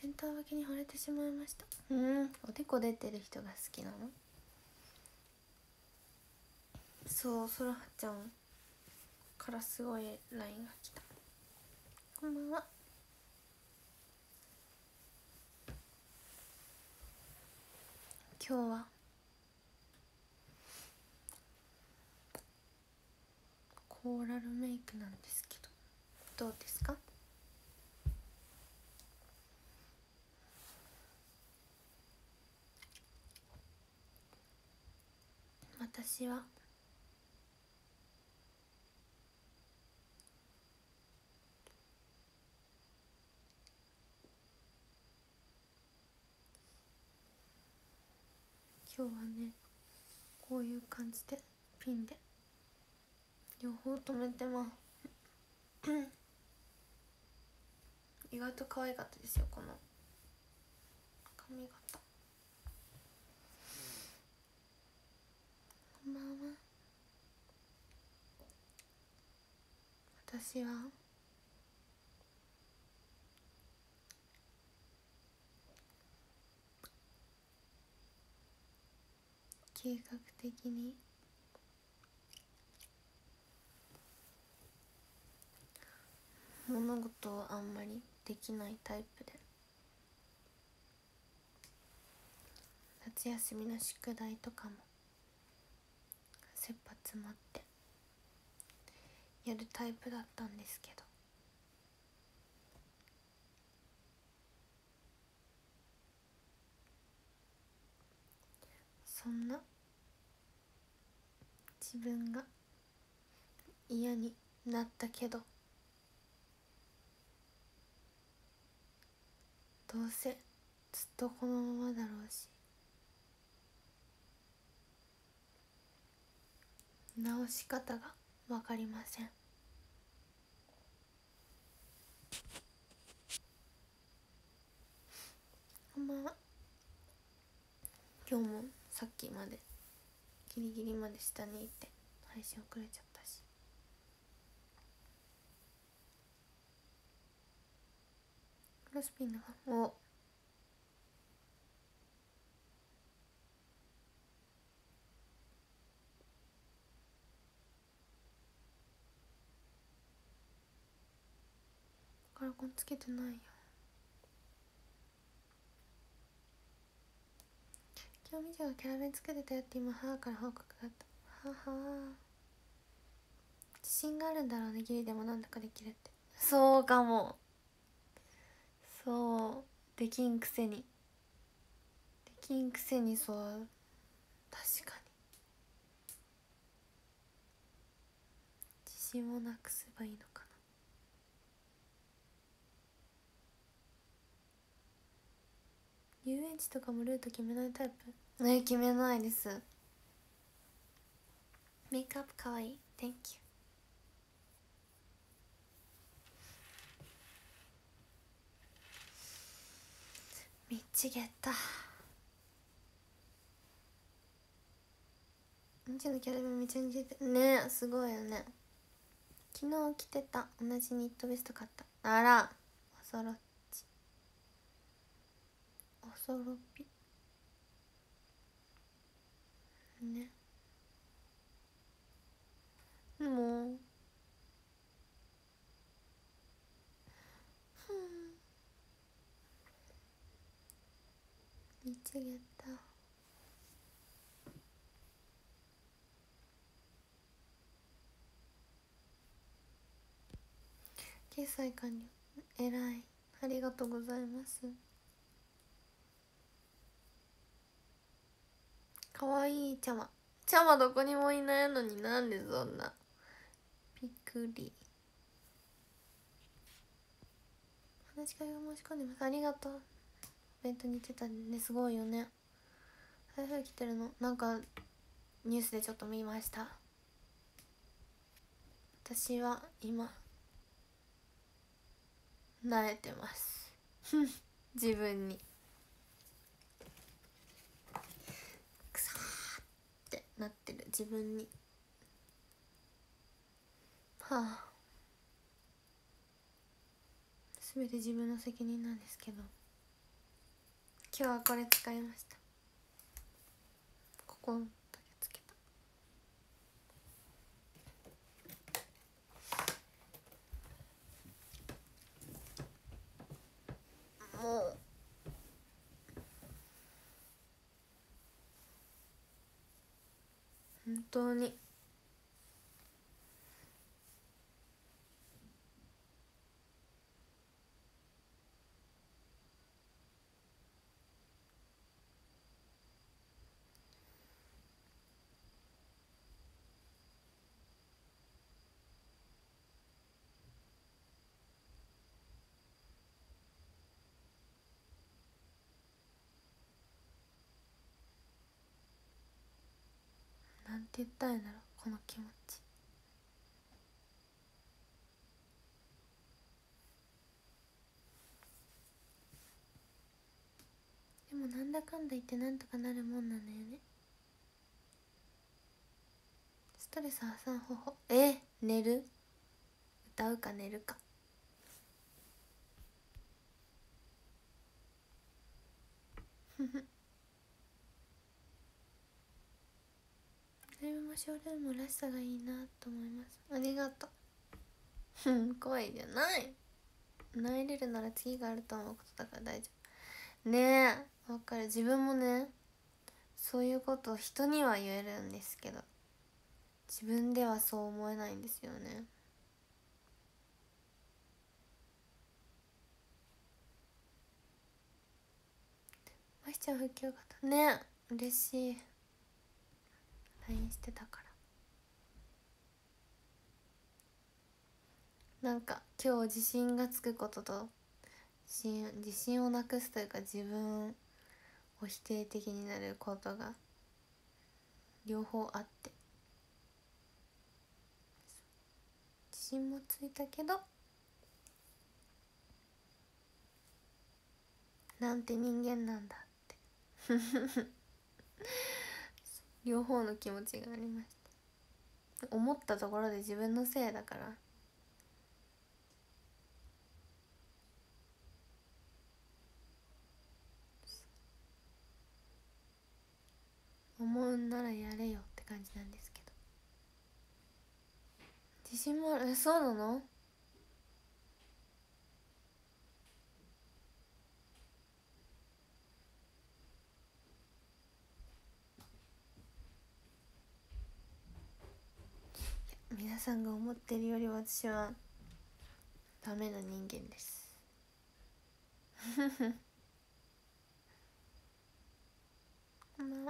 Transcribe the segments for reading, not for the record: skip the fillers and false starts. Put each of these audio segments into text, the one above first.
センター分けに惚れてしまいました。おでこ出てる人が好きなの？そう、そらはちゃんからすごい LINE が来た。こんばんは。今日はコーラルメイクなんですけど、どうですか？私は今日はね、こういう感じでピンで両方留めてます意外と可愛かったですよ、この髪型。こんばんは。私は計画的に物事をあんまりできないタイプで、夏休みの宿題とかも切羽詰まってやるタイプだったんですけど、そんな自分が嫌になったけど、どうせずっとこのままだろうし、直し方が分かりません。こんばんは。今日もさっきまでギリギリまで下にいて配信遅れちゃったし、クロスピンのおカラコンつけてないよ。今日みちゃんがキャラ弁作ってたよって今母から報告があった。自信があるんだろうね、ギリでもなんだかできるって。そうかも。そうできんくせにそう、確かに自信をなくせばいいのかな。遊園地とかもルート決めないタイプ？決めないです。メイクアップかわいい、 Thank you。 ミッチゲッタみちのキャラ弁めっちゃ似ててね、すごいよね。昨日着てた同じニットベスト買った。あら、恐ろぴね。もう見つけた。決済完了。えらい、ありがとうございます。かわいい。ちゃまどこにもいないのになんでそんな。びっくり。話し会が申し込んでます。ありがとう。お弁当に行ってたんで、すごいよね。台風来てるのなんかニュースでちょっと見ました。私は今慣れてます自分にくさーってなってる自分に。全て自分の責任なんですけど、 今日はこれ使いました。ここだけつけた。もう本当になんて言ったんやろこの気持ち。でもなんだかんだ言ってなんとかなるもんなんだよね。ストレス発散方法、寝る、歌うか寝るか。ライブもショールームらしさがいいなと思います。ありがとう。怖いじゃない。泣いれるなら次があると思うことだから大丈夫ねえ。わかる。自分もねそういうことを人には言えるんですけど自分ではそう思えないんですよね。ましちゃん復旧方ね嬉しい。 LINE してたから。なんか今日自信がつくことと自信をなくすというか自分を否定的になることが両方あって、自信もついたけどなんて人間なんだって両方の気持ちがありました。思ったところで自分のせいだから思うんならやれよって感じなんですけど。自信もある。そうなの？皆さんが思ってるより私はダメな人間ですまあ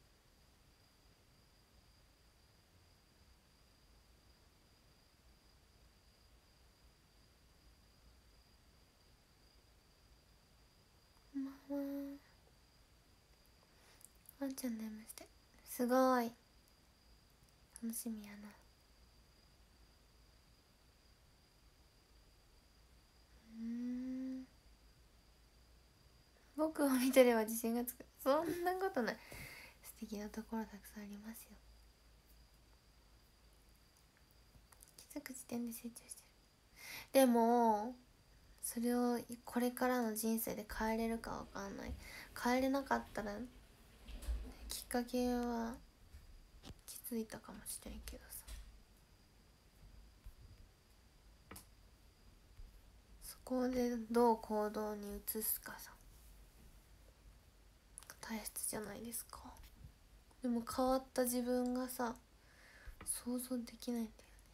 まあワンちゃんの M してすごい楽しみやな。僕を見てれば自信がつく。そんなことない。素敵なところたくさんありますよ。気づく時点で成長してる。でもそれをこれからの人生で変えれるかわかんない。変えれなかったらきっかけは気づいたかもしれんけどさ、そこでどう行動に移すかさ大切じゃないですか。でも変わった自分がさ想像できないんだよ。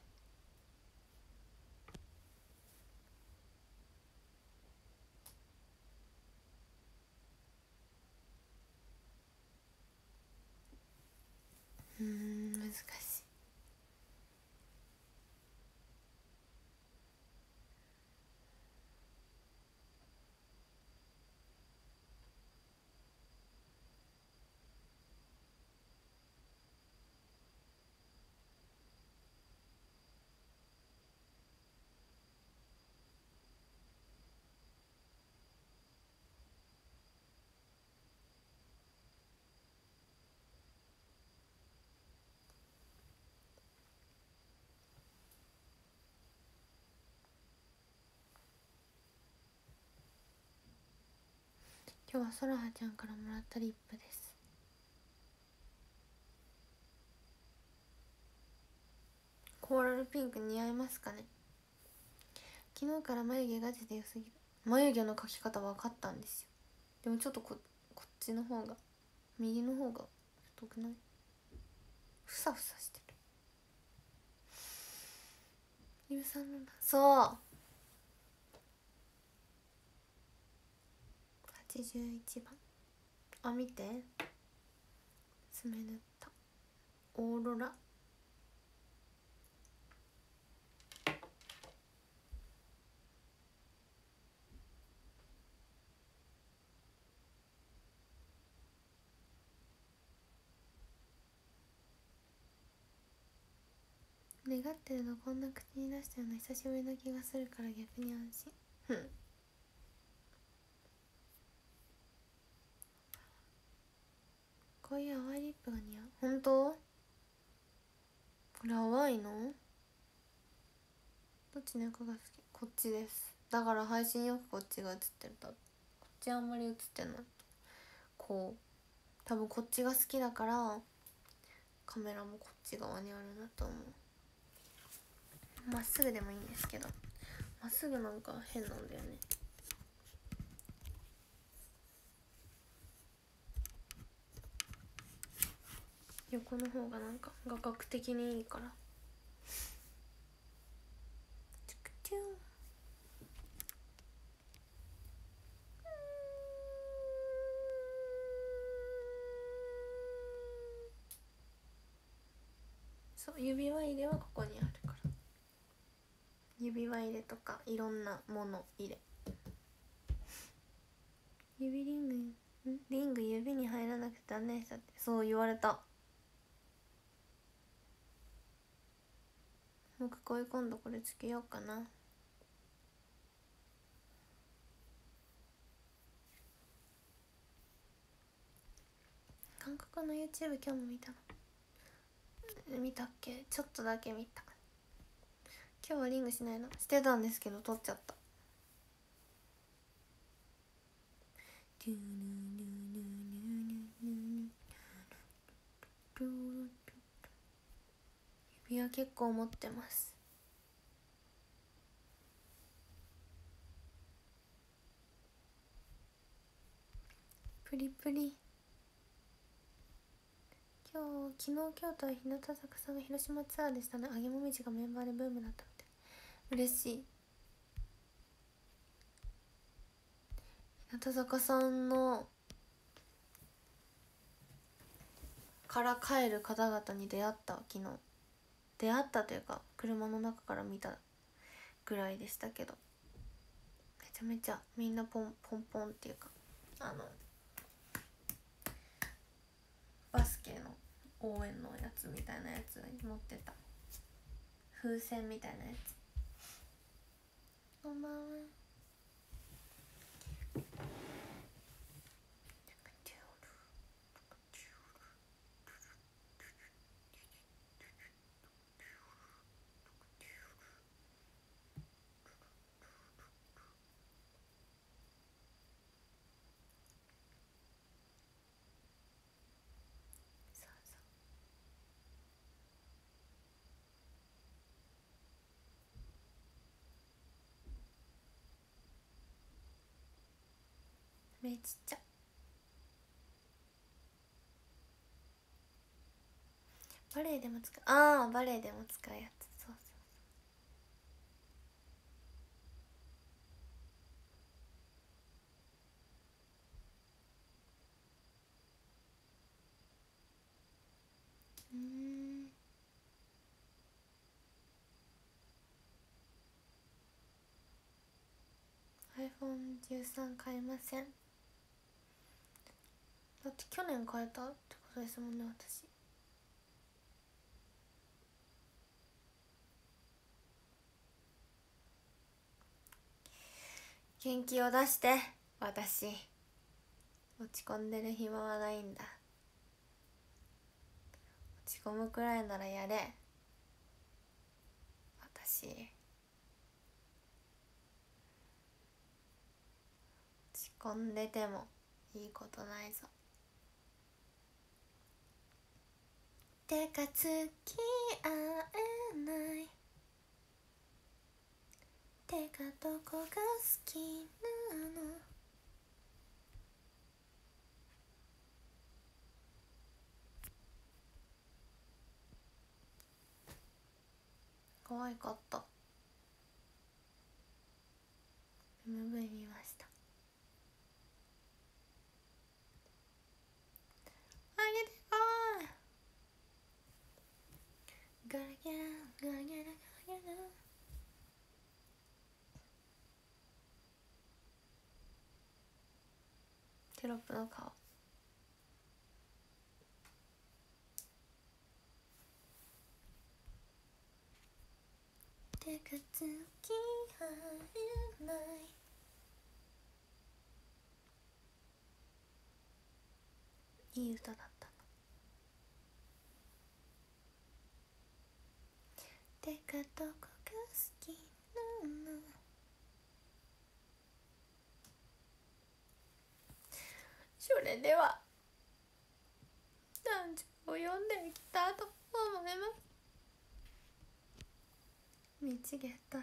難しい。 今日はそらはちゃんからもらったリップです。コーラルピンク似合いますかね。昨日から眉毛ガチで良すぎる。眉毛の描き方分かったんですよ。でもちょっとこっちの方が、右の方が太くない？ふさふさしてる。イブさんのな、そう81番。あ、見て、爪塗った。オーロラ。願ってるのこんな口に出したような久しぶりな気がするから逆に安心。ふん。こういう淡いリップが似合う。本当？これ淡いの？どっちの横が好き？こっちです。だから配信よくこっちが映ってると、こっちあんまり映ってない。こう多分こっちが好きだからカメラもこっち側にあるんだと思う。まっすぐでもいいんですけど、まっすぐなんか変なんだよね。横の方がなんか画角的にいいから。チクチュン。そう、指輪入れはここにあるから。指輪入れとかいろんなもの入れ。指リング、リング指に入らなくて断念したって、そう言われた。僕これ今度これつけようかな。韓国の YouTube 今日も見たの？見たっけ？ちょっとだけ見た。今日はリングしないの？してたんですけど取っちゃった。指輪結構持ってます。プリプリ。昨日京都は日向坂さんが広島ツアーでしたね。揚げもみじがメンバーでブームだったみたい。嬉しい。日向坂さんのから帰る方々に出会った。昨日出会ったというか車の中から見たぐらいでしたけど、めちゃめちゃみんなポンポンポンっていうか、バスケの応援のやつみたいなやつ持ってた。風船みたいなやつ。こんばんは。目ちっちゃ。バレエでも使う。ああ、バレエでも使うやつ。そうそう。iPhone13 買えません。だって去年買えたってことですもんね、私。元気を出して。私落ち込んでる暇はないんだ。落ち込むくらいならやれ。私落ち込んでてもいいことないぞ。てか付き合えない、てかどこが好きなの。可愛かった。 MV 見ました。あげてこい。ガラギャラガラギャラガラギャラ。テロップの顔。てか付き合えない、いい歌だったな。てかどこが好きなの。それでは男女を読んでいきたいと思います。見ちげた。あ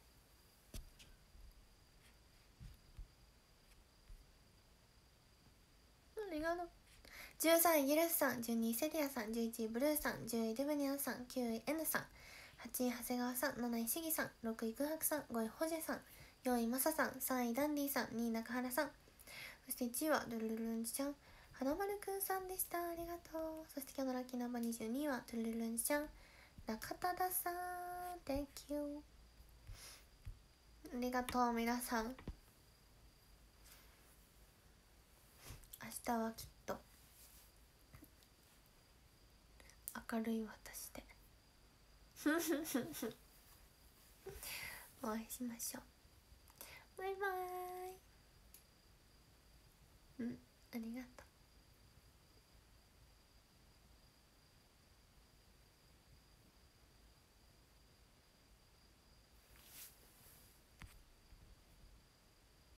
りがとう。13位ギルスさん、12位セリアさん、11位ブルーさん、10位デブニャンさん、9位 N さん、8位長谷川さん、7位シギさん、6位空白さん、5位ホジェさん、4位マサさん、3位ダンディさん、2位中原さん、そして1位はドゥルルルンジちゃん、花丸くんさんでした。ありがとう。そして今日のラッキーナンバー22位はドゥルルルンジちゃん、中田田さん、 Thank you。 ありがとう皆さん。明日はきっと明るい私でお会いしましょう。バイバーイ。ありがとう。